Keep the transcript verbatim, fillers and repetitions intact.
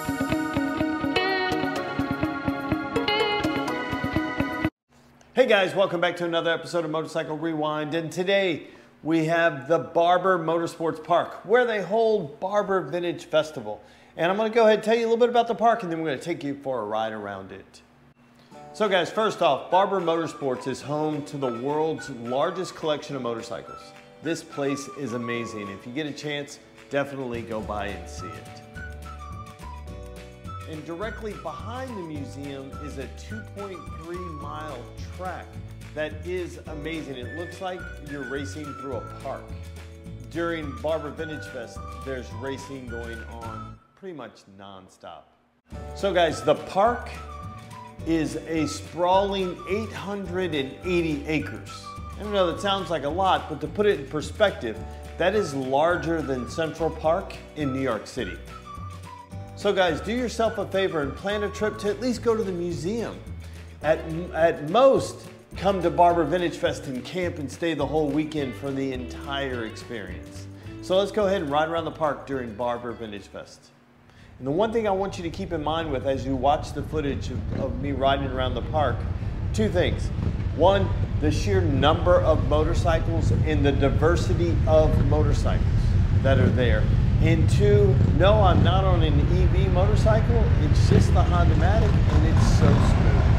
Hey guys, welcome back to another episode of Motorcycle Rewind, and today we have the Barber Motorsports Park where they hold Barber Vintage Festival. And I'm going to go ahead and tell you a little bit about the park, and then we're going to take you for a ride around it. So guys, first off, Barber Motorsports is home to the world's largest collection of motorcycles. This place is amazing. If you get a chance, definitely go by and see it. And directly behind the museum is a two point three mile track that is amazing. It looks like you're racing through a park. During Barber Vintage Fest, there's racing going on pretty much non-stop. So guys, the park is a sprawling eight hundred eighty acres. I don't know, that sounds like a lot, but to put it in perspective, that is larger than Central Park in New York City. So guys, do yourself a favor and plan a trip to at least go to the museum. At, at most, come to Barber Vintage Fest and camp and stay the whole weekend for the entire experience. So let's go ahead and ride around the park during Barber Vintage Fest. And the one thing I want you to keep in mind with as you watch the footage of, of me riding around the park, two things. One, the sheer number of motorcycles and the diversity of motorcycles that are there. And two, no, I'm not on an E V motorcycle, it's just the Honda-matic and it's so smooth.